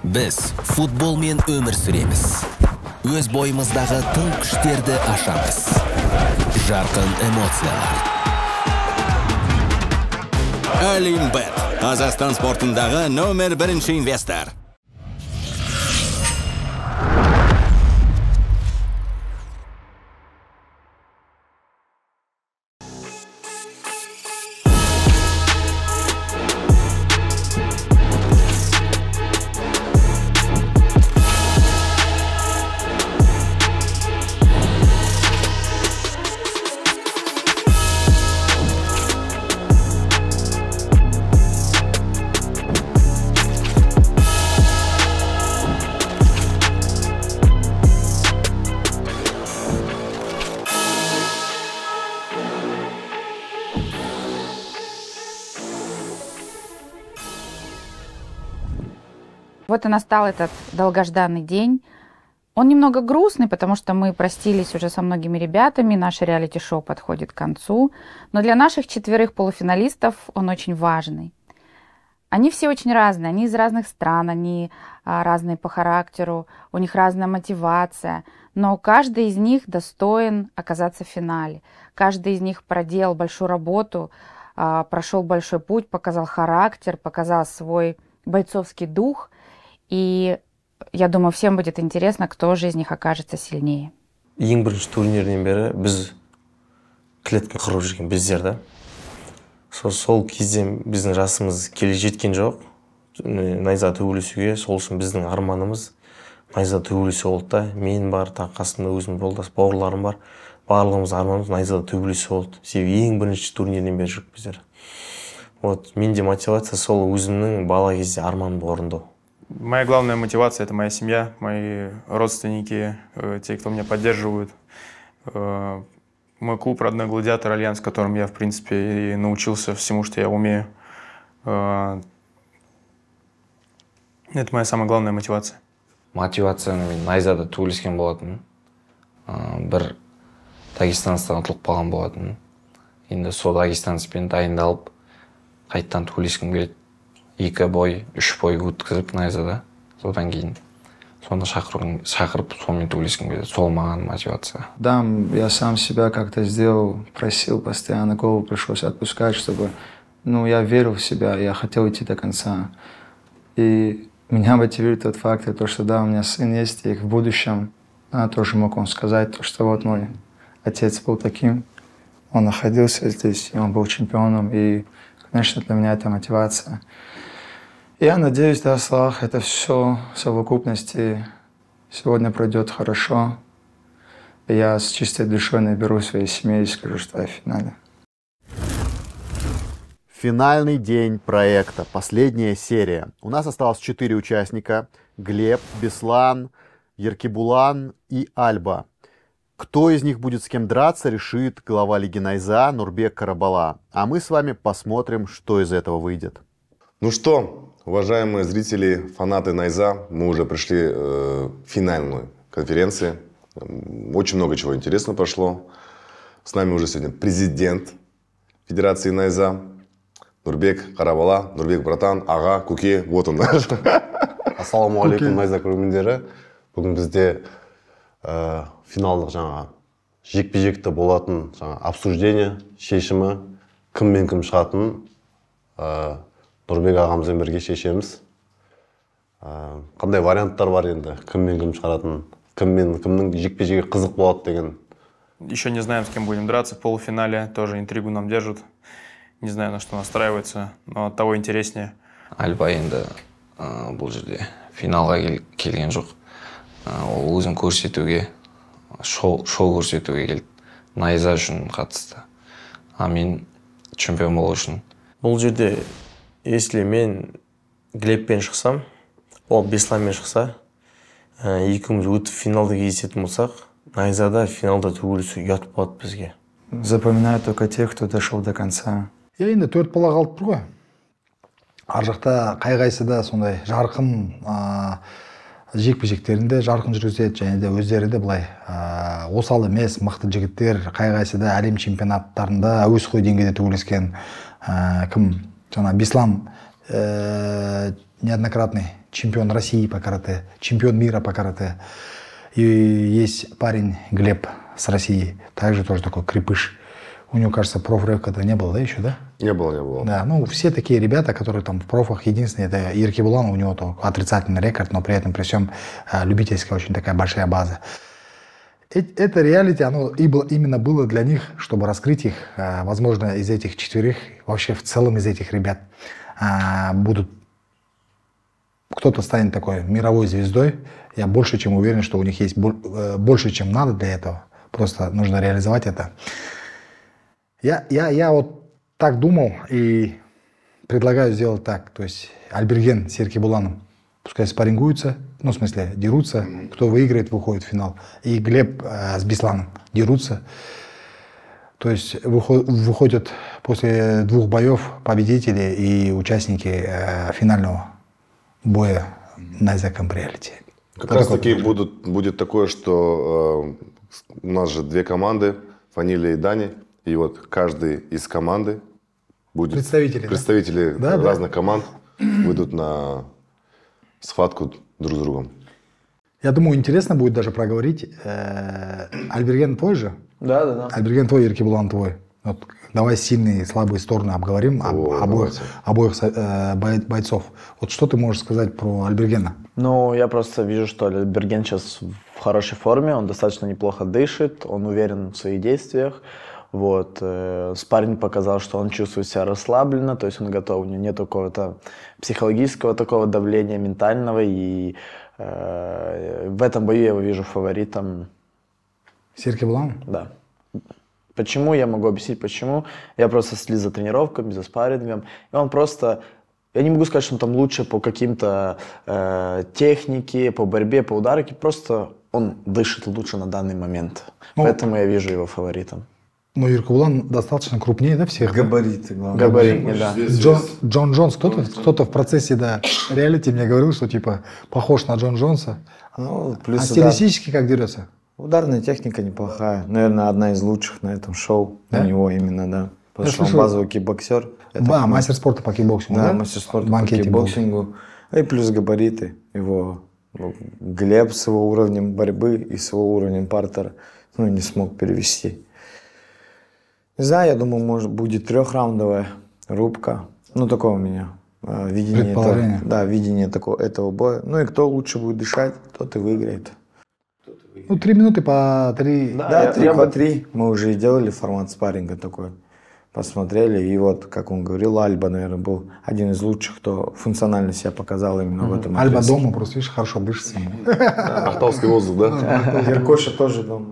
Biz futbol men ömür süremiz. Öz boyimizдағы tың күштерді ашамыз. Жарқын эмоциялар. Олимбет. Қазақстан спортындағы номер 1 инвестор. Вот и настал этот долгожданный день. Он немного грустный, потому что мы простились уже со многими ребятами, наше реалити-шоу подходит к концу. Но для наших 4 полуфиналистов он очень важный. Они все очень разные, они из разных стран, они разные по характеру, у них разная мотивация. Но каждый из них достоин оказаться в финале. Каждый из них проделал большую работу, прошел большой путь, показал характер, показал свой бойцовский дух. И я думаю, всем будет интересно, кто же из них окажется сильнее. Ең бірінші турнирден бері біз клетка құрып жүрген біздер да. Сол кезде біздің жасымыз келе жеткен жоқ. Найза төгілісуге, сол үшін біздің арманымыз найза төгілісу болды да. Мен бар, қасымда өзім жолдас бауырларым бар. Барлығымыз арманымыз найза төгілісу болды. Себебі ең бірінші турнирден бері жүрік біздер. Вот менде мотивация сол өзімнің бала кезде арманымды орындау. Моя главная мотивация – это моя семья, мои родственники, те, кто меня поддерживают. Мой клуб «Родной гладиатор Альянс», в котором я, в принципе, и научился всему, что я умею. Это моя самая главная мотивация. Мотивацияны мен найзада төгіліскен болатын. Бір Дагестанстан ұтылып қалған болатын. Енді сол Дагестанспен дайындалып, қайттан төгіліскім келеді. 2 бой, 3 бой өткізіп найзада. Содан кейін сонда шақырып сонымен төгіліскім келеді. Сол маған мотивация. Да, я сам себя как-то сделал, просил постоянно, голову пришлось отпускать, чтобы, я верил в себя, я хотел идти до конца. И меня мотивирует тот факт, что да, у меня сын есть, и в будущем тоже мог он сказать, что вот мой отец был таким, он находился здесь, и он был чемпионом, и, конечно, для меня это мотивация. Я надеюсь, да, Слав, это все в совокупности сегодня пройдет хорошо. Я с чистой душой наберу своей семье и скажу, что я в финале. Финальный день проекта, последняя серия. У нас осталось 4 участника: Глеб, Беслан, Еркебулан и Альба. Кто из них будет с кем драться, решит глава Лиги Найза Нурбек Карабала. А мы с вами посмотрим, что из этого выйдет. Ну что, уважаемые зрители, фанаты Найза, мы уже пришли в финальную конференцию. Очень много чего интересного прошло. С нами уже сегодня президент Федерации Найза Нурбек Карабала. Нурбек, братан, ага, куке, вот он. Ассаламу алейкум, Найза көрермендері. Бүгін бізде финалдық жекпе-жекті болатын обсуждение, шешімі, кім мен кім шығатын Нұрбек ағамызбен бірге шешеміз. Қандай варианттар бар енді, кім мен кім шығаратын, кімнің жекпе-жегі қызық болады деген. Еще не знаем, с кем будем драться в полуфинале, тоже интригу нам держат. Не знаю, на что настраивается, но от того интереснее. Альба енді бұл жерде финалға келген жоқ. Ол өзін көрсетуге, шоу көрсетуге келді. Найза үшін қатысты. А мен чемпион болу үшін. Бұл жерде, если мен Глебпен шықсам, ол Бесланмен шықса, екеуміз өтіп финалда кездесетін болсақ, найзада финалда төгілісу ұят болады бізге. Запоминаю только тех, кто дошел до конца. Енді 4 бала қалып тұр ғой. Ар жақта қай-қайсы да сондай жарқын жекпе-жектерінде жарқын жүргізеді, және де өздері де былай осал емес мықты жігіттер, қай-қайсы да әлем чемпионаттарында әуесқой деңгейде төгіліскен кім? Беслан неоднократный чемпион России по карате, чемпион мира по карате. И есть парень Глеб с России, также тоже такой крепыш. У него, кажется, проф-рекорда не было, да, еще, да? Не было. Да, ну, все такие ребята, которые там в профах, единственное, это Еркебулан, у него только отрицательный рекорд, но при этом, при всем, любительская очень такая большая база. Это реалити, оно именно было для них, чтобы раскрыть их, возможно, из этих четверых, вообще в целом из этих ребят будут, кто-то станет такой мировой звездой. Я больше чем уверен, что у них есть больше, чем надо для этого. Просто нужно реализовать это. Я вот так думал и предлагаю сделать так. То есть Альберген с Еркебуланом пускай спаррингуются, ну, в смысле, дерутся. Кто выиграет, выходит в финал. И Глеб с Бесланом дерутся. То есть выходят после 2 боев победители и участники финального боя Найза Camp Reality. Как раз таки будет такое, что у нас же 2 команды, Фаниля и Дани. И вот каждый из команды будет... Представители разных команд выйдут на схватку друг с другом. Я думаю, интересно будет даже проговорить. Альберген твой же? Да. Альберген твой, Еркебулан твой. Вот, давай сильные и слабые стороны обговорим обоих бойцов. Вот что ты можешь сказать про Альбергена? Ну, я просто вижу, что Альберген сейчас в хорошей форме, он достаточно неплохо дышит, он уверен в своих действиях. Вот. Спарринг показал, что он чувствует себя расслабленно, то есть он готов, у него нет какого-то психологического такого давления, ментального, и в этом бою я его вижу фаворитом. Еркебулан? Да. Почему? Я могу объяснить, почему. Я просто слил за тренировками, за спаррингом, и он просто... Я не могу сказать, что он там лучше по каким-то технике, по борьбе, по ударке, просто он дышит лучше на данный момент. Поэтому я вижу его фаворитом. Но Еркебулан достаточно крупнее, да, всех? Габариты, главное. Габаритные, да. Джон Джонс, кто-то в процессе реалити мне говорил, что типа похож на Джон Джонса. Ну, плюс стилистически как дерется? Ударная техника неплохая. Наверное, одна из лучших на этом шоу. Да? У него именно, да. Потому что он базовый кикбоксер. Мастер спорта по кикбоксингу, да? Мастер спорта по кикбоксингу. И плюс габариты. Его Глеб с его уровнем борьбы и с его уровнем партера не смог перевести. Не знаю, я думаю, может будет 3-раундовая рубка. Ну, такое у меня видение. Видение этого боя. Ну и кто лучше будет дышать, тот и выиграет. Ну, 3 минуты по 3. Да, 3 по 3. Мы уже и делали формат спарринга такой. Посмотрели, и вот, как он говорил, Альба, наверное, был один из лучших, кто функционально себя показал именно в этом. Альба дома просто, видишь, хорошо дышится. Ахтовский воздух, да? Еркоша тоже дома.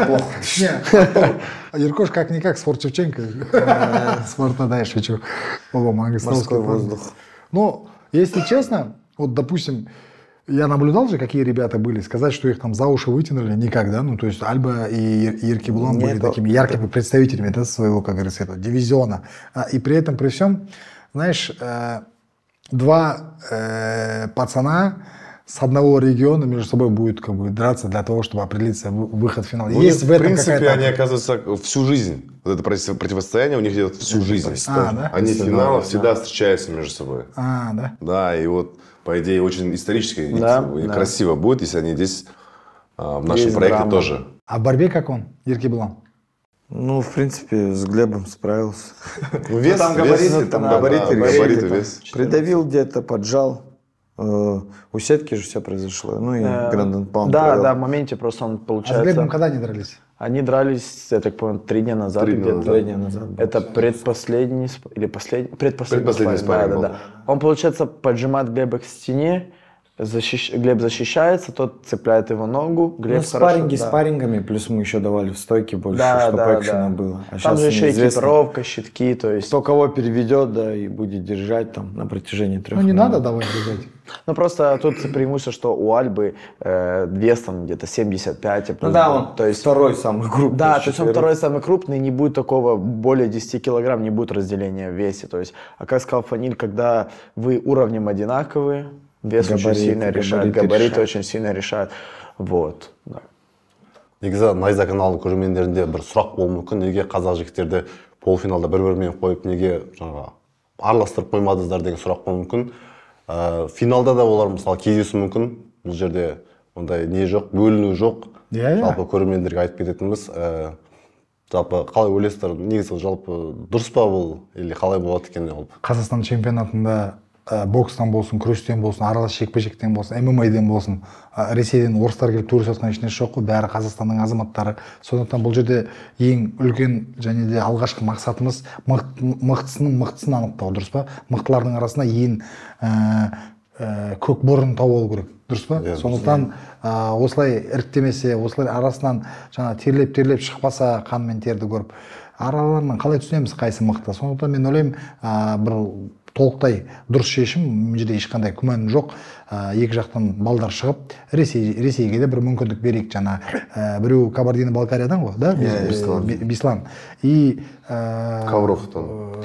Еркош как-никак спорт Шевченко. Спорт, да, я шучу. Морской воздух. Ну, если честно, вот, допустим, я наблюдал же, какие ребята были. Сказать, что их там за уши вытянули, никогда. Ну, то есть Альба и Еркебулан были такими яркими представителями своего, как говорится, этого дивизиона. И при этом, при всем, знаешь, 2 пацана с одного региона между собой будут как бы драться для того, чтобы определиться выход в финал. Есть в этом принципе, они, оказывается, всю жизнь. Вот это противостояние у них идет всю жизнь. Да? Они в финалах всегда встречаются между собой. Да? Да, и вот по идее, очень исторически и красиво будет, если они здесь в нашем проекте тоже. А в борьбе как он, Еркебулан? Ну, в принципе, с Глебом справился. Вес, там габариты, вес. Придавил где-то, поджал. У сетки же все произошло. Ну и Грандон Паунд. Да, в моменте просто он получается... А с Глебом когда они дрались? Они дрались, я так понял, 3 дня назад. 3 дня назад. Это предпоследний или последний? Предпоследний спарринг, да. Он, получается, поджимает Глеба к стене, Глеб защищается, тот цепляет его ногу. Глеб спарринги спаррингами, плюс мы еще давали в стойке больше, чтобы экшена было. А там же еще экипировка, щитки, то есть... Кто кого переведет, да, и будет держать там на протяжении 3 минут. Ну, не надо давать держать. Ну, просто тут преимущество, что у Альбы вес там где-то 75. Ну да, он то есть второй самый крупный. Да, то есть он второй самый крупный, не будет такого, более 10 килограмм, не будет разделения в весе. То есть, а как сказал Фаниль, когда вы уровнем одинаковые, вес очень сильно решает, габариты очень сильно решают. Вот, да. Негізі Найза каналының көрермендерінде бір сұрақ болуы мүмкін, неге қазақ жігіттерді полуфиналда бір-бірімен қойып, неге араластырып қоймадыңыздар деген сұрақ болуы мүмкін. Финалда да олар мысалы кездесуі мүмкін. Бұл жерде ондай не жоқ, бөліну жоқ. Жалпы көрермендерге айтып кететініміз, жалпы қалай ойлайсыздар? Негізі жалпы дұрыс па бұл или қалай болады екен жалпы? Қазақстан чемпионатында бокстан болсын, күрестен болсын, аралас жекпе-жектен болсын, ММА-ден болсын, Ресейден орыстар келіп төреші жатқан ешнәрсе жоқ қой, бәрі Қазақстанның азаматтары. Сондықтан бұл жерде ең үлкен және де алғашқы мақсатымыз мықтысының мықтысын анықтау, дұрыс па? Мықтылардың арасында ең көк бұрын тауып алу керек, дұрыс па? Сондықтан осылай іріктемесе, осылай арасынан жаңа терлеп шықпаса, қан мен терді көріп, араларынан қалай түсінеміз қайсы мықты? Сондықтан мен ойлаймын, бір толықтай дұрыс шешім, бұл жерде ешқандай күмән жоқ. Екі жақтан балдар шығып, Ресейге де бір мүмкіндік берейік. Жаңа біреу Кабардино-Балкариядан ғой, да? Беслан. И Ковровтан.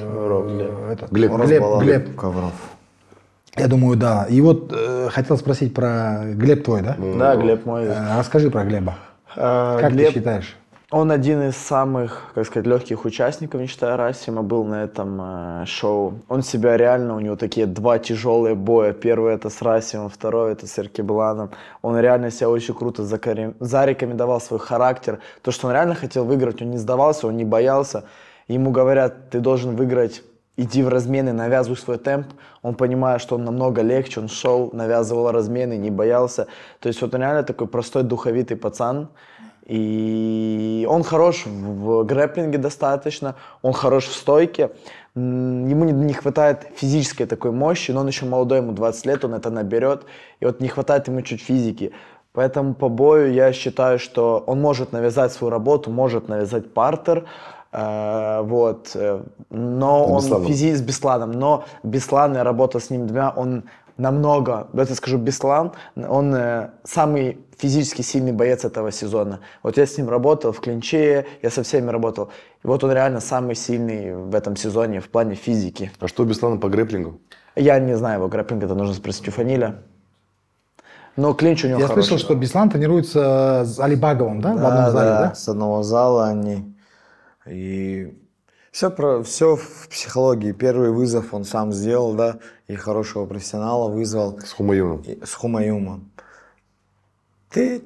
Глеб Ковров. Я думаю, да. И вот хотел спросить про Глеб твой, да? Да, Глеб мой. Расскажи про Глеба. Как ты считаешь? Он один из самых, как сказать, легких участников, не считая Расима, был на этом шоу. Он себя реально, у него такие два тяжелые боя. Первый это с Расимом, второй это с Еркебуланом. Он реально себя очень круто зарекомендовал свой характер. То, что он реально хотел выиграть, он не сдавался, он не боялся. Ему говорят, ты должен выиграть, иди в размены, навязывай свой темп. Он понимает, что он намного легче, он шел, навязывал размены, не боялся. То есть вот он реально такой простой, духовитый пацан. И он хорош в грэпплинге достаточно, он хорош в стойке. Ему не хватает физической такой мощи, но он еще молодой, ему 20 лет, он это наберет. И вот не хватает ему чуть физики. Поэтому по бою я считаю, что он может навязать свою работу, может навязать партер. Вот. Но он с Бесланом. Но Беслан, я работал с ним двумя, он намного, это скажу, Беслан, он самый физически сильный боец этого сезона. Вот я с ним работал в клинче, я со всеми работал. И вот он реально самый сильный в этом сезоне в плане физики. А что у Беслана по грэпплингу? Я не знаю его грэпплинг, это нужно спросить у Фаниля. Но клинч у него Я хороший. слышал, что Беслан тренируется с Алибаговым, да? В одном зале, да? С одного зала они. И все в психологии. Первый вызов он сам сделал, да, и хорошего профессионала вызвал. С Хумаюмом. С Хумаюмом. Ты.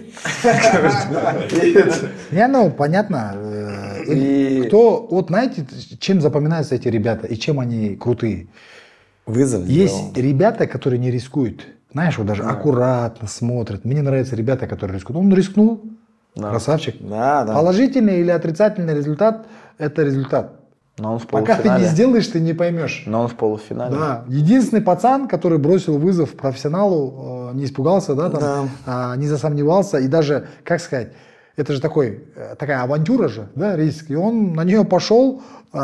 Не, ну, понятно. Кто, вот знаете, чем запоминаются эти ребята и чем они крутые? Вызов Есть сделал. ребята, которые не рискуют. Знаешь, вот даже аккуратно смотрят. Мне нравятся ребята, которые рискуют. Он рискнул, красавчик. Да. Положительный или отрицательный результат – это результат. Но он в Пока ты не сделаешь, ты не поймешь. Но он в полуфинале. Да. Единственный пацан, который бросил вызов профессионалу, не испугался, да, там, не засомневался. И даже, как сказать, это же такая авантюра же, да, риск. И он на нее пошел.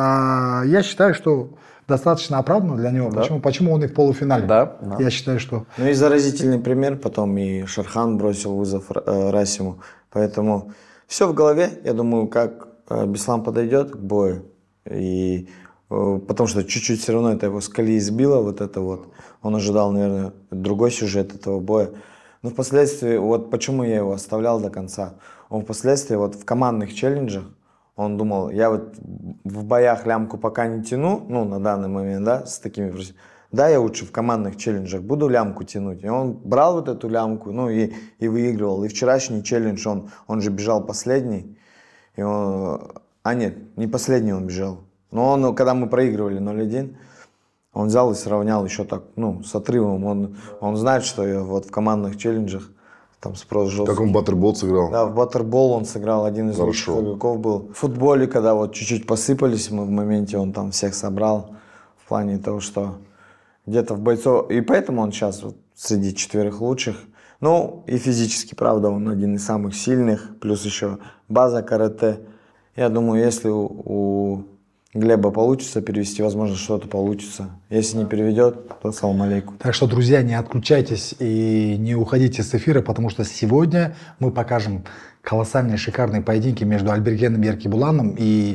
Я считаю, что достаточно оправданно для него. Да. Почему он и в полуфинале? Да. Я считаю, что... Ну и заразительный пример. Потом и Шерхан бросил вызов Расиму. Поэтому все в голове. Я думаю, как Беслан подойдет к бою. И потому что чуть-чуть все равно это его с колеи сбило, вот это вот. Он ожидал, наверное, другой сюжет этого боя. Но впоследствии, вот почему я его оставлял до конца. Он впоследствии вот в командных челленджах, он думал, я вот в боях лямку пока не тяну, ну, на данный момент, да, с такими, да, я лучше в командных челленджах буду лямку тянуть. И он брал вот эту лямку, ну, и выигрывал. И вчерашний челлендж, он же бежал последний, и он... нет, не последний он бежал. Но он, когда мы проигрывали 0-1, он взял и сравнял еще так, ну, с отрывом. Он знает, что я вот в командных челленджах там спрос жесткий. Как он баттербол сыграл? Да, в баттербол он сыграл, один из лучших игроков был. В футболе, когда вот чуть-чуть посыпались мы в моменте, он там всех собрал. В плане того, что где-то в бойцов... И поэтому он сейчас вот среди 4 лучших. Ну, и физически, правда, он один из самых сильных. Плюс еще база карате. Я думаю, если у Глеба получится перевести, возможно, что-то получится. Если не переведет, то салам алейкум. Так что, друзья, не отключайтесь и не уходите с эфира, потому что сегодня мы покажем колоссальные, шикарные поединки между Альбергеном Еркебуланом и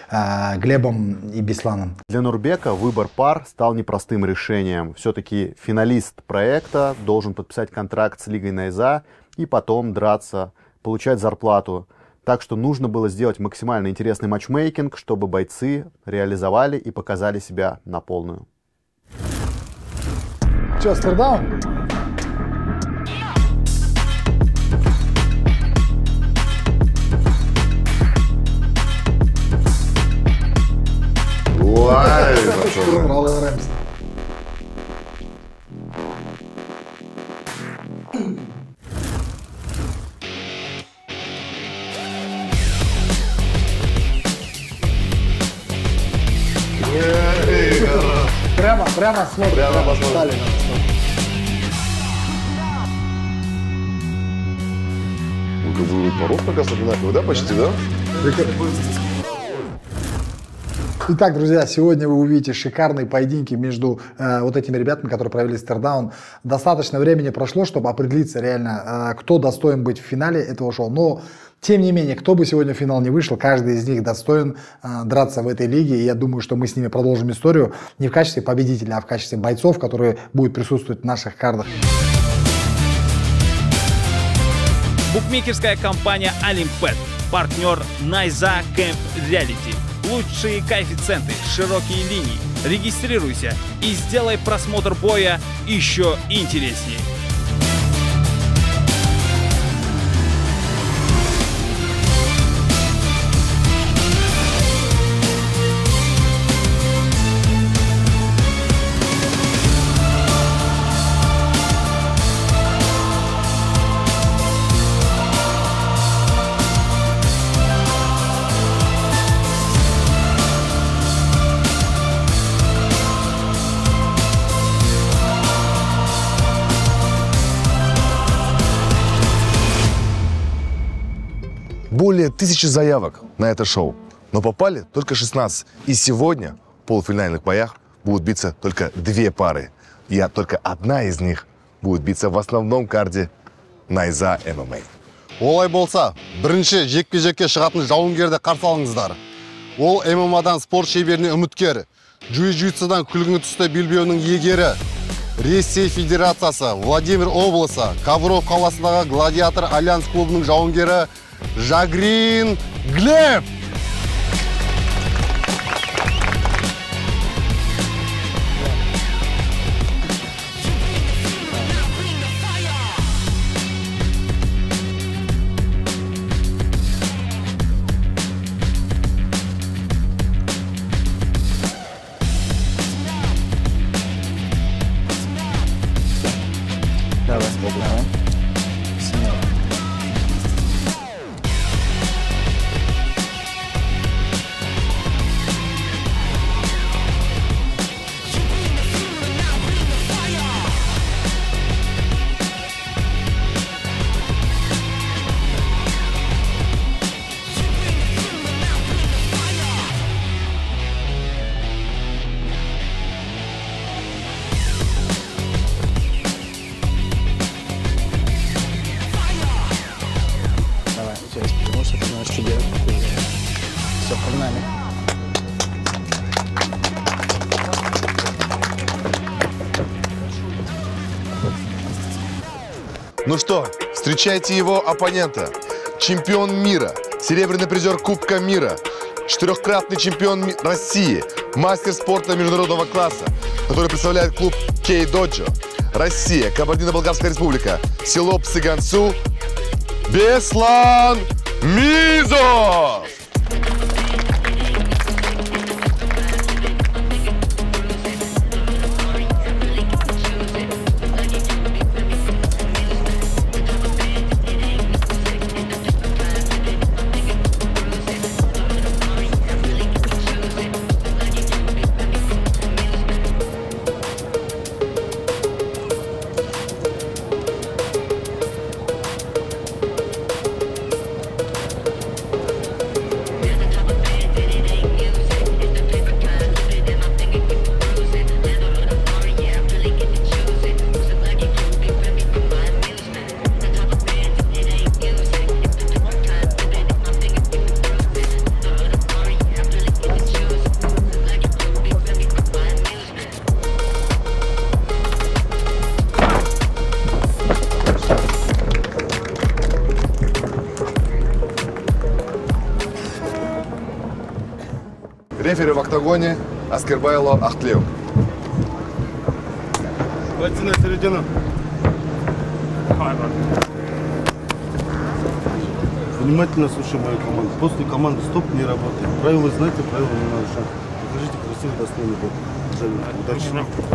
Глебом и Бесланом. Для Нурбека выбор пар стал непростым решением. Все-таки финалист проекта должен подписать контракт с Лигой Найза и потом драться, получать зарплату. Так что нужно было сделать максимально интересный матчмейкинг, чтобы бойцы реализовали и показали себя на полную. Что, стардаун? Ой, Прямо смотрим. Прямо посмотрим. Вы воровка, оказывается, одинаковые, да, почти, да? Итак, друзья, сегодня вы увидите шикарные поединки между вот этими ребятами, которые провели стардаун. Достаточно времени прошло, чтобы определиться реально, кто достоин быть в финале этого шоу. Но, тем не менее, кто бы сегодня в финал не вышел, каждый из них достоин драться в этой лиге. И я думаю, что мы с ними продолжим историю не в качестве победителя, а в качестве бойцов, которые будут присутствовать в наших кардах. Букмекерская компания Олимпет. Партнер Найза Кэмп Реалити. Лучшие коэффициенты, широкие линии. Регистрируйся и сделай просмотр боя еще интереснее. Более 1000 заявок на это шоу, но попали только 16. И сегодня в полуфинальных боях будут биться только 2 пары. И только одна из них будет биться в основном карде Найза ММА. Олай болса, бірінші жекпе-жекке шығатын жауынгерді қарсы алыңыздар. Ол ММА-дан спорт шеберіне үміткер, джиу-джитсудан күлгін түсті белбеуінің иегері, Ресей Федерациясы, Владимир облысы, Ковров қаласындағы Гладиатор Альянс клубының жауынгері Жагрин Глеб. Ну что, встречайте его оппонента. Чемпион мира, серебряный призер Кубка мира, 4-кратный чемпион России, мастер спорта международного класса, который представляет клуб Кей-Доджо, Россия, Кабардино-Балкарская республика, село Псыганцу, Беслан Мизов! Рефери в октагоне Аскербайло Ахтлеу. Хвати на середину. Внимательно слушай мою команду. После команды стоп не работает. Правила знаете, правила не нарушать. Покажите красивый достойный бой. Удачи.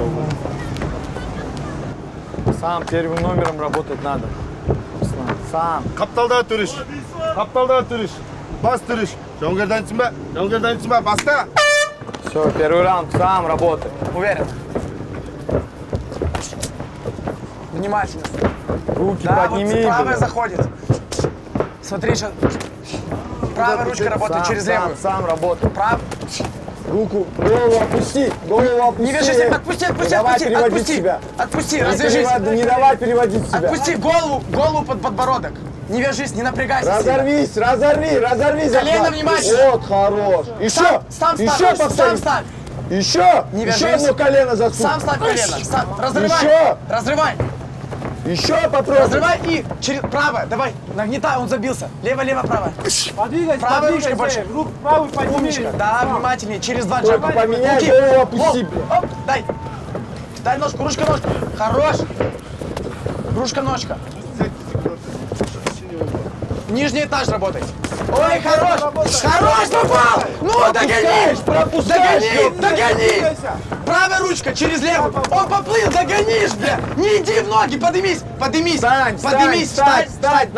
Сам первым номером работать надо. Сам. Капталда туриш. Капталда туриш. Бас туриш. Жауынгерден ба? Жауынгерден ба? Баста. Все, первый раунд. Сам работай. Уверен. Внимательно. Руки подними. Вот правая заходит. Смотри, сейчас. Правая ручка работает через левую. Сам работай. Руку, голову опусти, Не вяжись, отпусти. себя. Отпусти, развяжись. Не давай переводить себя. Отпусти голову под подбородок. Не вяжись, не напрягайся. Разорвись. Колено внимательно. Вот, хорош. Еще ставь. Еще одно колено засунь. Сам ставь колено. Разрывай. Еще. Разрывай. Еще попробуй. Разрывай и через правое. Давай, нагнетай, он забился. Лево, правое. Подвигайся. Правая ручка больше. Правую подними. Умничка. Да, внимательнее. Через 2 джаба. Только поменяй, голову опусти. Оп, дай ножку, ручка. Хорош. Ручка-ножка. Нижний этаж работает. Ой, хорош! Хорош, попал! Ну, догони! Догони! Правая ручка через левую. Он поплыл, догонишь, бля! Не иди в ноги, поднимись! Встань!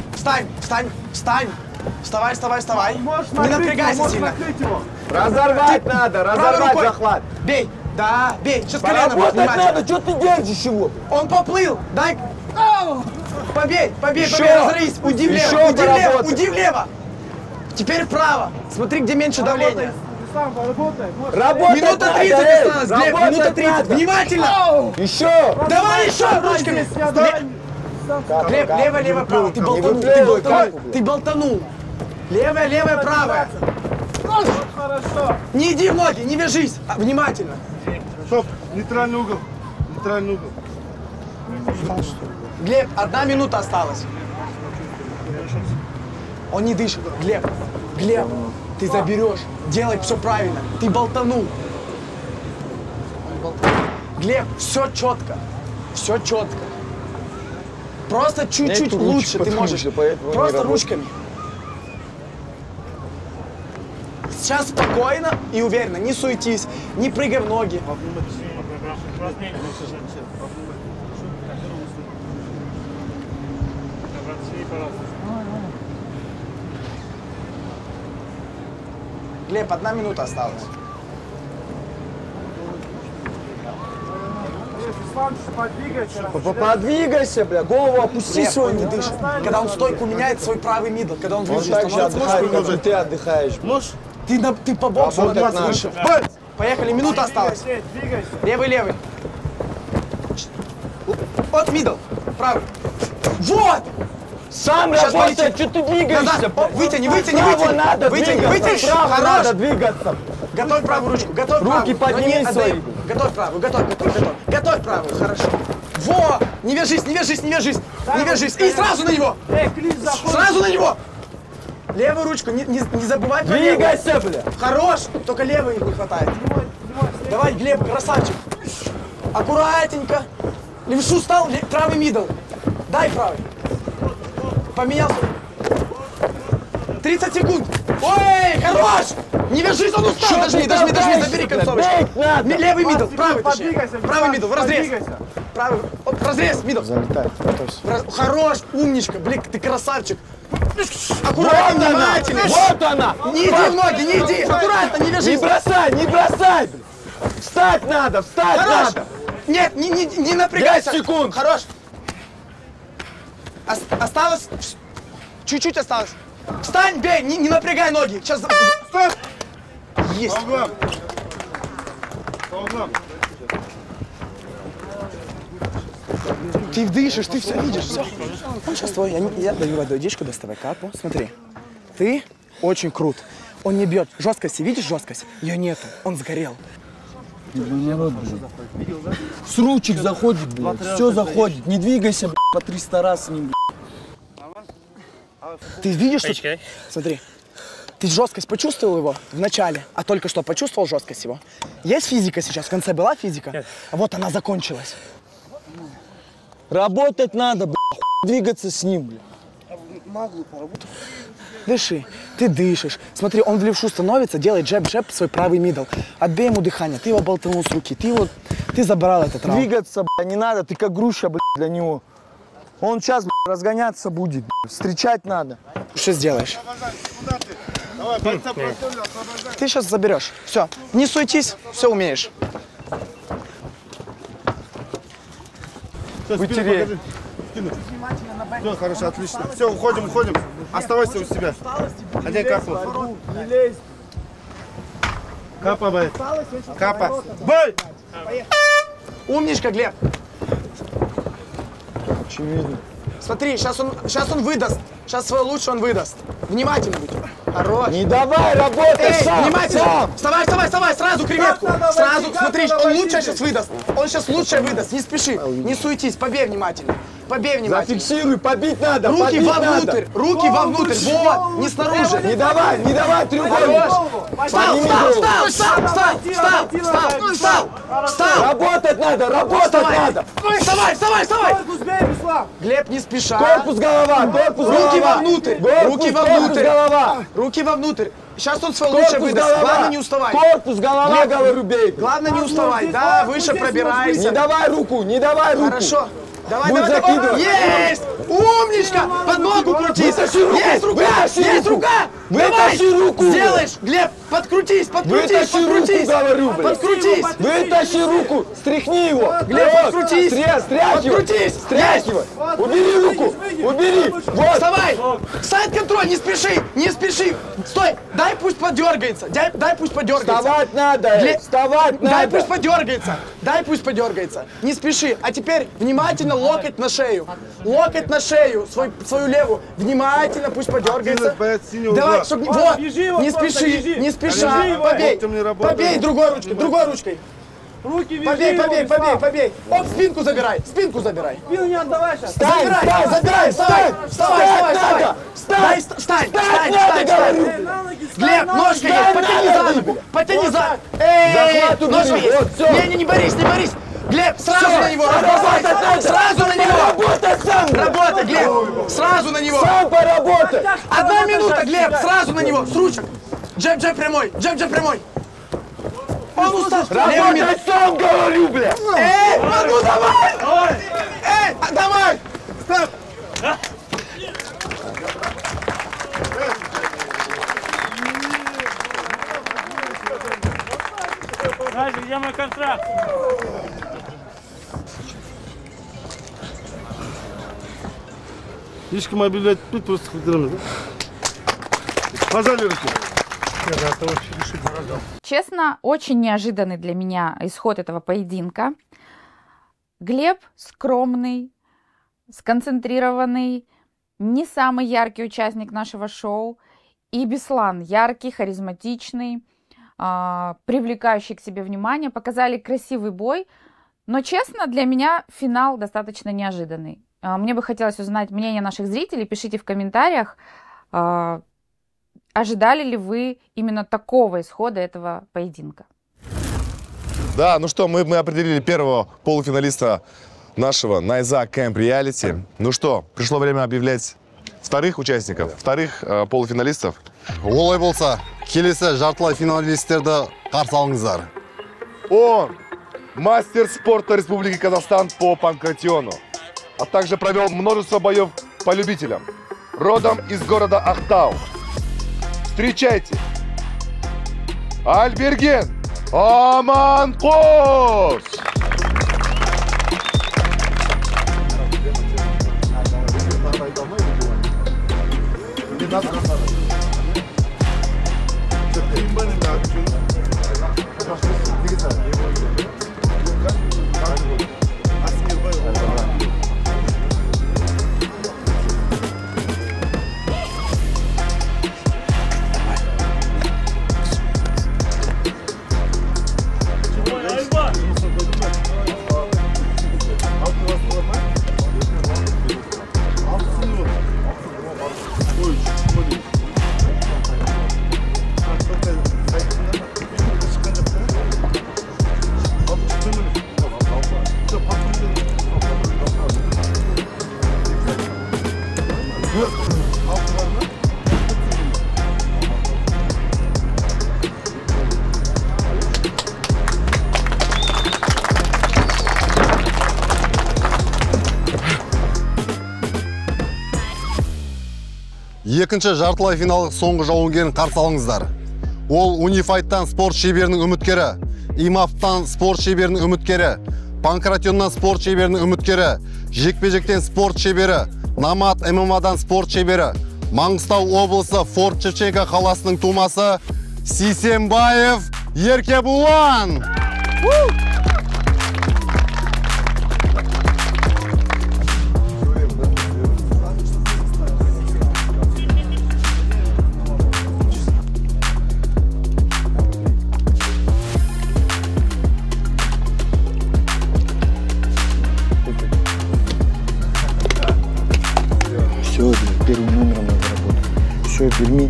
Вставай! Не напрягайся сильно. Разорвать надо, разорвать захват. Бей! Да, бей! Сейчас колено будет надо, что ты держишь его? Он поплыл! Дай! Побей! Разорвись! Уйди влево! Теперь вправо. Смотри, где меньше давления. Минута 30 осталось, Глеб, минута 30. Внимательно! Еще! Давай еще ручками! Глеб, лево, право. Ты болтанул. Левая, правая. Хорошо. Не иди в ноги, не вяжись. Внимательно. Стоп, нейтральный угол. Глеб, 1 минута осталась. Он не дышит. Глеб, ты заберешь. Делай все правильно. Ты болтанул. Глеб, все четко. Просто чуть-чуть лучше ты можешь. Просто ручками. Сейчас спокойно и уверенно. Не суетись, не прыгай в ноги. Глеб, 1 минута осталась. Подвигайся, бля, голову опусти свою. Не дышит. Когда он стойку меняет, свой правый мидл, когда он выше становится, ты отдыхаешь. Можешь? Ты по боксу выше. Поехали, минута осталась. Левый. Вот мидл, правый. Вот! Сам работай, что ты двигаешься? Вытяни. Надо Вытяни. Право надо двигаться. Готовь правую ручку, готовь правую. Руки подними свои. Готовь правую, готовь правую, хорошо. Во! Не вяжись. И сразу на него. Левую ручку, не забывай про левую. Двигайся, бля. Хорош, только левой не хватает. Давай, Глеб, красавчик. Аккуратненько. Левшу стал, правый мидл. Дай правый. Поменялся. 30 секунд. Ой, хорош! Не вяжись, он устал. Дожми, забери концовочку. Левый мидл, правый точнее. Правый мидл, в разрез. Правый, в разрез, мидл. Залетай, хорош, умничка, блин, ты красавчик. Аккуратно, внимательно. Вот она. Не иди в ноги, не иди. Аккуратно, не вяжись. Не бросай. Встать надо. Нет, не напрягайся. 5 секунд. Хорош. Осталось. Чуть-чуть осталось. Встань, бей, не напрягай ноги. Сейчас. Стоп! Есть. Ты дышишь, ты все видишь, все. Он сейчас твой. Я даю водичку, доставай капу. Смотри. Ты очень крут. Он не бьет. Жесткости, видишь жесткость? Ее нету. Он сгорел. С ручек заходит, блядь. Все заходит. Не двигайся, блядь, по 300 раз с ним, блядь. Ты видишь, что... Смотри. Ты жесткость почувствовал его в начале, а только что почувствовал жесткость его? Есть физика сейчас? В конце была физика? Нет. Вот она закончилась. Работать надо, бля, двигаться с ним, бля. Могу поработать. Дыши, ты дышишь. Смотри, он в левшу становится, делает джеб-джеб, свой правый мидл. Отбей ему дыхание, ты его болтанул с руки, ты забрал этот раунд. Двигаться, бля, не надо, ты как груша, бля, для него. Он сейчас, бля, разгоняться будет, бля. Встречать надо. Что сделаешь? Ты сейчас заберешь. Все, не суетись, все умеешь. Вытерей. Все, хорошо, отлично. Все, уходим. Оставайся у себя. Один капу. Не лезь. Капа, бой. Капа. Бой! Умничка, Глеб. Очевидно. Смотри, сейчас он выдаст. Сейчас свой лучший он выдаст. Внимательно будь. Хорош. Не давай, работай сам. Внимательно. Вставай, сразу креветку. Сразу, смотри, он лучшее сейчас выдаст. Он сейчас лучшее выдаст. Не спеши, не суетись, побей внимательно. Побей внимательно. Зафиксируй, побить надо. Руки вовнутрь, вот, не снаружи. Не давай треугольник. Встал. Работать надо. Вставай. Глеб, не спеша. Корпус, голова. Руки вовнутрь. Сейчас он свой лучший выдаст. Главное не уставай. Корпус, голова, говорю, бей. Главное не уставай. Да, выше пробирайся. Не давай руку. Хорошо. Давай. Есть! Умничка! Под ногу крутись! Есть рука! Вытащи руку! Сделаешь! Глеб, подкрутись! Подкрутись! Вытащи руку! Стряхни его! Глеб, подкрутись! Подкрутись! Стряхивай! Убери! Вот! Вставай! Сайд-контроль! Не спеши! Стой! Дай пусть подергается! Вставать надо! Дай пусть подергается! Не спеши! А теперь внимательно локоть на шею! Свою левую! Внимательно пусть подергается! Давай, чтобы... Вот! Не спеши! Побей другой ручкой! Побей! Оп, спинку забирай! Спину не отдавай сейчас! Забирай! Встань! Глеб, ножка есть! Потяни за ногу! Ножка есть! Не борись! Глеб, сразу на него! Работай, Глеб! Сразу на него! Сам поработай! 1 минута, Глеб! Сразу на него! С ручек! Джеб прямой! Он устал! Работай сам, говорю, бля! Ну давай! Давай! Стоп! Назик, где мой контракт? Ешкім объявлять тут просто хотелось, да? Пожали руки. Честно, очень неожиданный для меня исход этого поединка. Глеб скромный, сконцентрированный, не самый яркий участник нашего шоу. И Беслан яркий, харизматичный, привлекающий к себе внимание. Показали красивый бой. Но, честно, для меня финал достаточно неожиданный. Мне бы хотелось узнать мнение наших зрителей. Пишите в комментариях, ожидали ли вы именно такого исхода этого поединка. Да, ну что, мы определили первого полуфиналиста нашего Найза Camp Reality. Ну что, пришло время объявлять вторых участников, вторых полуфиналистов. Олай болса, келесі жартылай финалистерді қарсы алыңыздар. Он мастер спорта Республики Казахстан по панкратиону, а также провел множество боев по любителям. Родом из города Ахтау. Встречайте! Альберген Аманқос! Екінші жартылай финал соңғы жауынгерін қарсы алыңыздар. Ол Унифайттан спорт шеберінің үміткері, Имафтан спорт шеберінің үміткері, Панкратионнан спорт шеберінің үміткері, Жекпе-жектен спорт шебері, Намат ММАдан спорт шебері, Маңғыстау облысы Форт Шевченко қаласының тумасы Сейсенбаев Еркебулан. Все, первым номером надо работать. Все, Перми.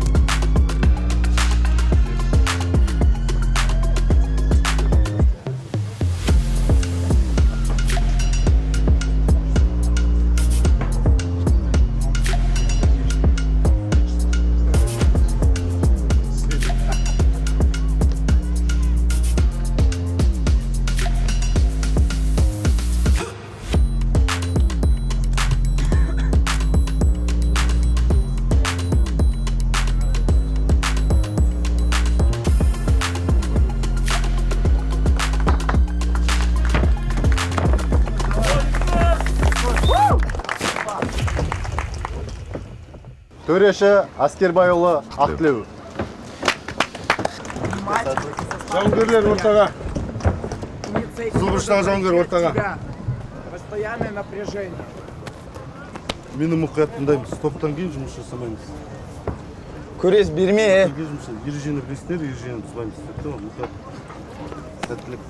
Төреші Аскербайұлы Ақтілеу. Жауынгерлер ортаға. Зубырыштағы жауынгер ортаға. Постоянное напряжение. Мені мұқият тыңдаймыз. Топтан кейін жұмыс жасамаймыз. Күрес берме, Ережені білесіздер, ережені бұзбаймыз. Мұқият. Сәттілік.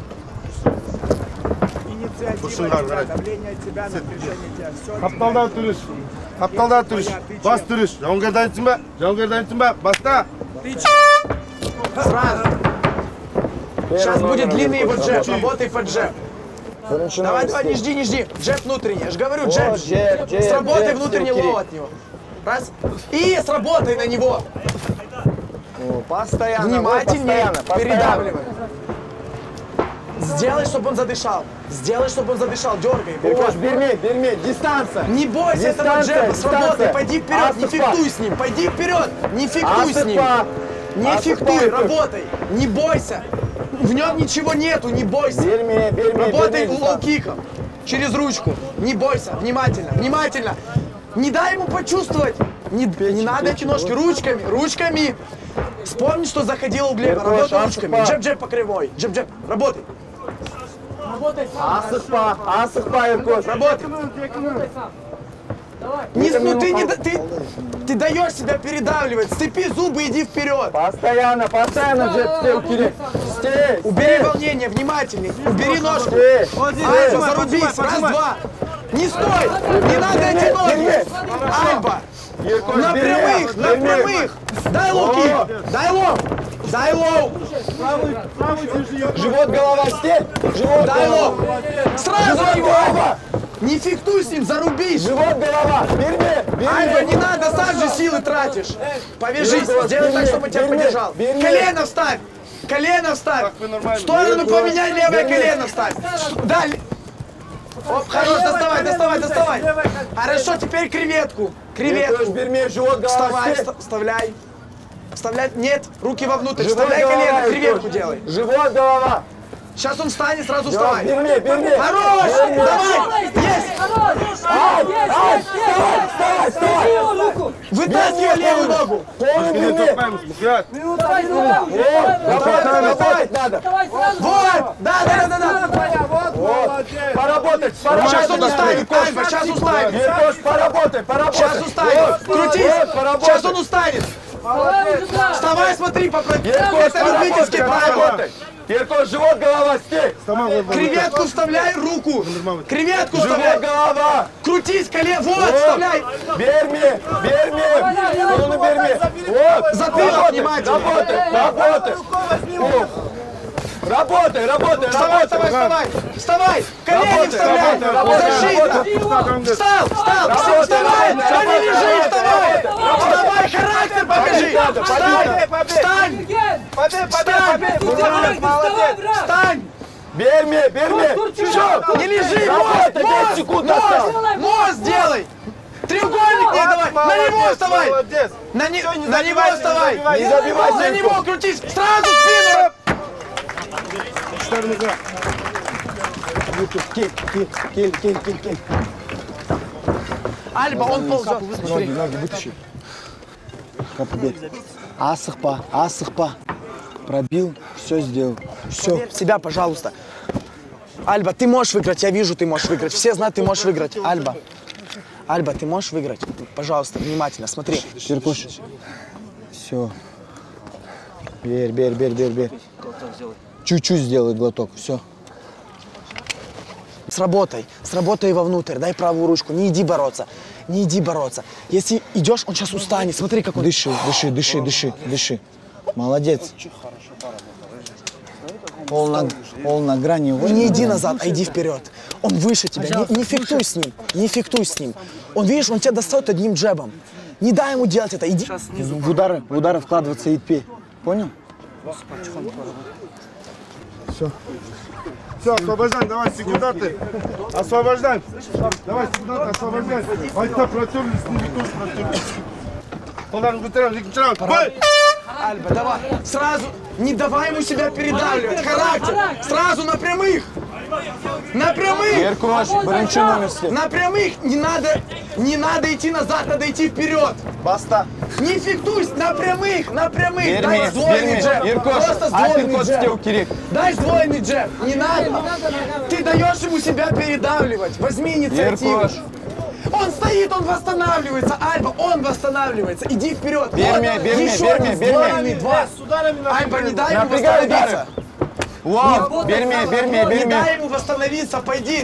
Инициатива, давление тебя, напряжение тебя. Қапталда түріш. Қапталда түріш. Бас түріш. Жауынгер дайынсың ба? Жауынгер дайынсың ба? Баста. Сразу. Сейчас будет длинный его джеб. Работай по джеб. Давай, не жди. Джеб внутренний. Я же говорю, джеб. Сработай внутренний лоу от него. Раз. И сработай на него. Постоянно. Внимательнее. Передавливай. Сделай, чтобы он задышал. Дергай. Берми, дистанция. Не бойся этого джеба, сработай, пойди вперед, не фехтуй с ним, пойди вперед, не фехтуй с ним. Не фехтуй, работай, не бойся. В нем ничего нету, не бойся. Работай лоу-киком, через ручку, не бойся, внимательно. Не дай ему почувствовать, не надо эти ножки, ручками. Вспомни, что заходило у Глеба, работай ручками, джеб по кривой, джеб, работай. Асықпа, Еркош. Работай. Ты даешь себя передавливать. Сцепи зубы, иди вперед. Постоянно, джеб, стей. Убери волнение, внимательней. Убери ножку. Альба, зарубись. Раз, два. Не стой. Не надо эти ноги. Альба. На прямых. Дай лоу. Дай лоу. Живот, голова, стель. Дай лоу. Сразу его. Не фехтуй с ним, зарубись. Живот, голова. Берми. Альба, не надо, сам же силы тратишь. Повяжись, сделай так, чтобы тебя поддержал. Колено вставь. В сторону поменяй, левое колено вставь. Далее. Оп, хорош, доставай. Хорошо, теперь креветку. Берми, живот, голова, Вставляй. Нет, руки вовнутрь. Вставляй колено, креветку делай. Живот, голова. Сейчас он встанет, сразу вставай. Берми. Хорош! Давай! Есть! Вставай! Вытаскивай левую ногу! Работать надо! Вот! Да! Поработать! Сейчас он устанет! Альба, сейчас устанет! Поработай! Сейчас устанет! Крутись! Сейчас он устанет! Вставай, смотри, это любительский правила! Еркош, живот, голова, стей! Креветку вставляй, руку! Креветку вставляй! Живот, голова! Крутись, колено! Вот, вставляй! Берми! Вот! Затылок внимательно! Работай! Вставай! Колени вставляй! Защита! Встал! Вставай! покажи! Встань! Встань! Встань! Берми! Все, не лежи! Мост делай! Треугольник не давай! На него вставай! На него вставай! Не забивай! На него крутись! Сразу спину! Кинь. Альба, он ползет. Ноги вытащи. Асыхпа. Пробил, все сделал. Все. Верь в себя, пожалуйста. Альба, ты можешь выиграть, я вижу, ты можешь выиграть. Все знают, ты можешь выиграть. Альба, ты можешь выиграть? Пожалуйста, внимательно, смотри. Иркош, все. Берь. Чуть-чуть сделай глоток, все. Сработай вовнутрь, дай правую ручку, не иди бороться. Если идешь, он сейчас устанет, смотри, как он... Дыши. Молодец. Пол на грани. Не иди назад, а иди вперед. Он выше тебя, не фехтуй с ним. Он, видишь, он тебя достает одним джебом. Не дай ему делать это, иди. В удары вкладываться и пей. Понял? Все, освобождаем, давай, секундаты. Освобождаем. Давай, секундаты, освобождаем. Айта протерлись, не тоже протерлись. Қолдарын көтереміз, бой! Альба, давай, сразу, не давай ему себя передавливать, характер, сразу на прямых. Еркош, бірінші номер след. На прямых, не надо идти назад, надо идти вперед. Баста. Не фиктуй, на прямых, дай Берме, сдвоенный джеб, Еркош, просто сдвоенный джеб. Дай сдвоенный джеб, не надо. Ты даешь ему себя передавливать, возьми инициативу. Еркош. Он стоит, он восстанавливается, Альба, он восстанавливается, иди вперед. Берме. Альба, не дай ему восстановиться. Вау, берме. Не дай ему восстановиться, пойди,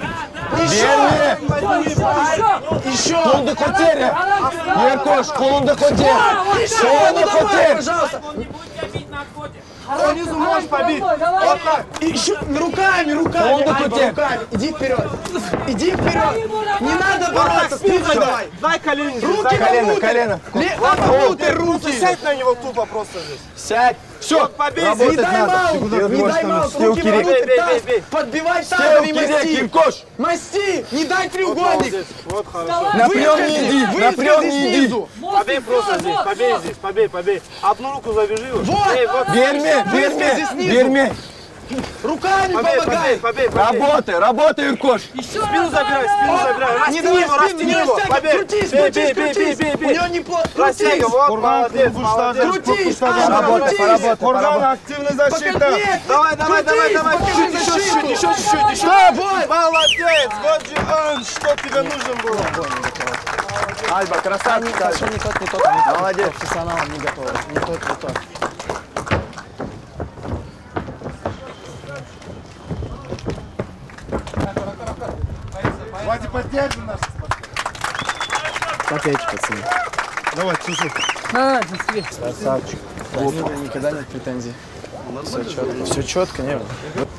Еще! Қолды көтер! Еркош, қолыңды көтер! Қолыңды көтер! Пожалуйста! Снизу можешь побить! Вот так! Еще руками! Иди вперед! Не надо бороться! Спину давай! Дай колени! Руки колено! Вовнутрь руки! Сядь на него тупо просто здесь! Сядь! Все, Не дай маунт! Руки вовнутрь таз! Подбивай тазовый масти! Масти! Не дай треугольник! Вот хорошо! Напрям не иди! Побей просто здесь! Побей! Одну руку завяжи! Вот! Берме! Руками помогай! Побей! Работай, Иркош! Спину забирай! Не давай спину! Крутись! У него неплохо! Крутись! Вот, молодец! Крутись! Работай! Курган, активная защита! Давай! Еще чуть-чуть! Молодец! Вот же он, что тебе нужен был! Альба, красавчик! Не тот. Молодец! Профессионалом не готов. Не тот. Давайте поддержим нас! Копейки, пацаны. Давай, часы. Красавчик. Никогда нет претензий. Все четко, не было.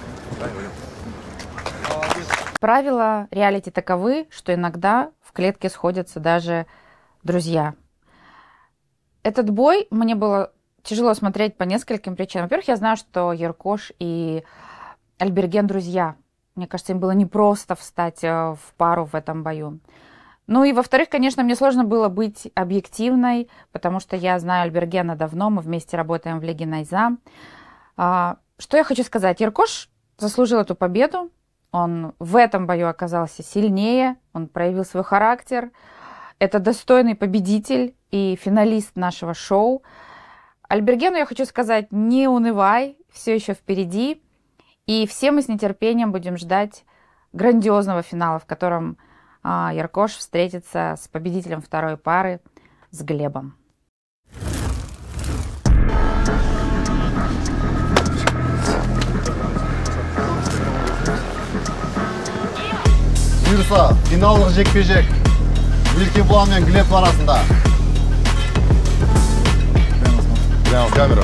Правила реалити таковы, что иногда в клетке сходятся даже друзья. Этот бой мне было тяжело смотреть по нескольким причинам. Во-первых, я знаю, что Еркош и Альберген друзья. Мне кажется, им было непросто встать в пару в этом бою. Ну и во-вторых, конечно, мне сложно было быть объективной, потому что я знаю Альбергена давно, мы вместе работаем в Лиге Найза. Что я хочу сказать? Еркош заслужил эту победу. Он в этом бою оказался сильнее, он проявил свой характер. Это достойный победитель и финалист нашего шоу. Альбергену я хочу сказать, не унывай, все еще впереди. И все мы с нетерпением будем ждать грандиозного финала, в котором Еркош встретится с победителем второй пары, с Глебом. Бұйырса, финалдық жекпе-жек Еркебұлан мен Глеб арасында. Прямо в камеру.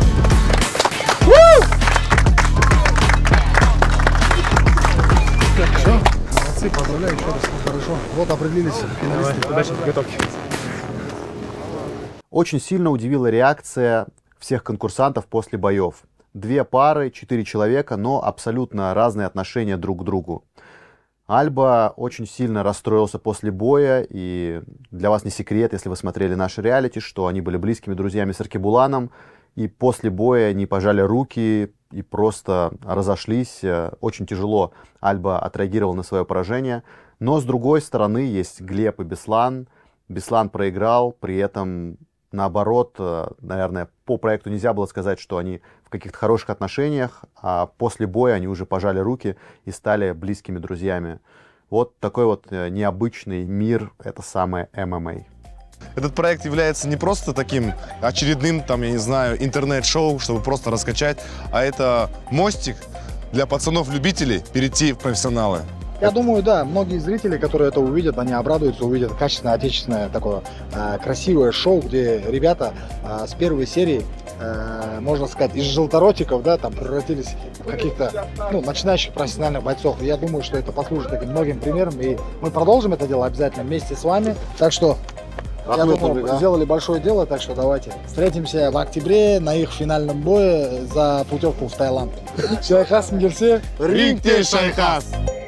Все, молодцы, поздравляю еще раз, хорошо. Вот определились финалисты. Удачной подготовки. Очень сильно удивила реакция всех конкурсантов после боев. 2 пары, 4 человека, но абсолютно разные отношения друг к другу. Альба очень сильно расстроился после боя, и для вас не секрет, если вы смотрели наши реалити, что они были близкими друзьями с Эркебуланом, и после боя они пожали руки и просто разошлись. Очень тяжело Альба отреагировал на свое поражение. Но с другой стороны есть Глеб и Беслан. Беслан проиграл, при этом наоборот, наверное, по проекту нельзя было сказать, что они в каких-то хороших отношениях, а после боя они уже пожали руки и стали близкими друзьями. Вот такой вот необычный мир, это самое ММА. Этот проект является не просто таким очередным, там, я не знаю, интернет-шоу, чтобы просто раскачать, а это мостик для пацанов-любителей перейти в профессионалы. Я думаю, да, многие зрители, которые это увидят, они обрадуются, увидят качественное, отечественное такое красивое шоу, где ребята с первой серии, можно сказать, из желторотиков, да, там превратились в каких-то, начинающих профессиональных бойцов. Я думаю, что это послужит таким многим примером, и мы продолжим это дело обязательно вместе с вами. Так что, я думаю, сделали большое дело, так что давайте встретимся в октябре на их финальном бое за путевку в Таиланд. Шайхас Мгерсе. Рингте Шайхас!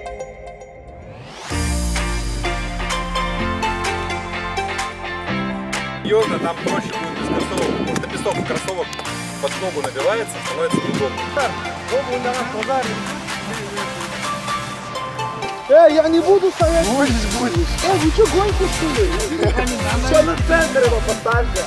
Серьезно, там проще будет без кроссовок, потому что песок в кроссовок под ногу набивается, становится неудобно. Я не буду стоять! Будешь. Вы что, гонку что ли? Все на центр его поставьте.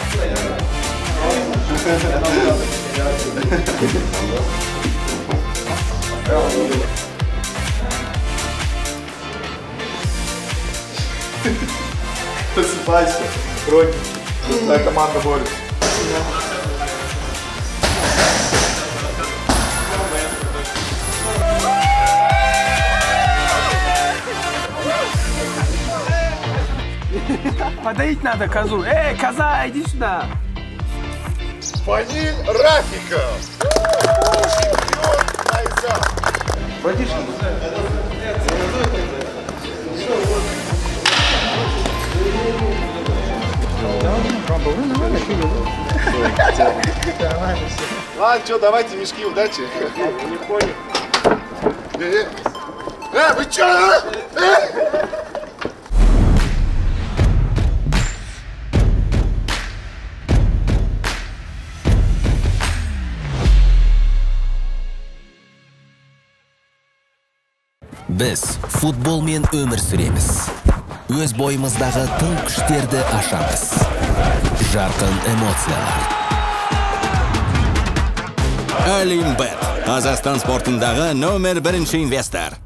Просыпайся, Роки. Твоя команда борется. Подоить надо козу. Эй, коза, иди сюда. Фаниль Рафиков. Чемпион Найза. Братишка. Ладно, что, давайте мешки, удачи. Не понял. Вы что? Biz futbolmen ömür süremiz. Öz boyimizdagi tың kuchlarni aşamiz. Жарқын эмоциялар. Olimbat, Qozog'iston sportidagi номер 1 investor.